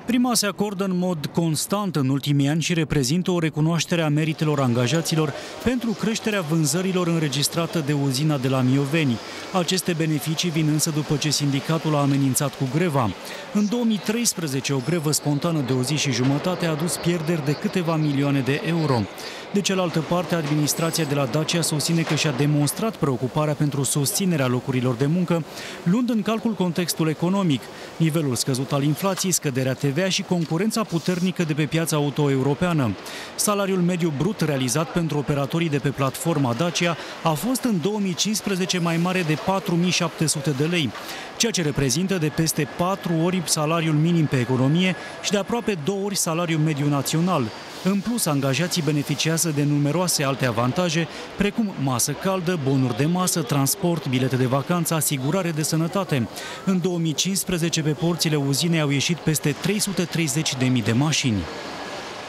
Prima se acordă în mod constant în ultimii ani și reprezintă o recunoaștere a meritelor angajaților pentru creșterea vânzărilor înregistrată de uzina de la Mioveni. Aceste beneficii vin însă după ce sindicatul a amenințat cu greva. În 2013, o grevă spontană de o zi și jumătate a adus pierderi de câteva milioane de euro. De cealaltă parte, administrația de la Dacia susține că și-a demonstrat preocuparea pentru susținerea locurilor de muncă, luând în calcul contextul economic, nivelul scăzut al inflației, scăderea TVA și concurența puternică de pe piața auto-europeană. Salariul mediu brut realizat pentru operatorii de pe platforma Dacia a fost în 2015 mai mare de 4.700 de lei, ceea ce reprezintă de peste 4 ori salariul minim pe economie și de aproape 2 ori salariul mediu național. În plus, angajații beneficiază de numeroase alte avantaje, precum masă caldă, bonuri de masă, transport, bilete de vacanță, asigurare de sănătate. În 2015, pe porțile uzinei au ieșit peste 330.000 de mașini.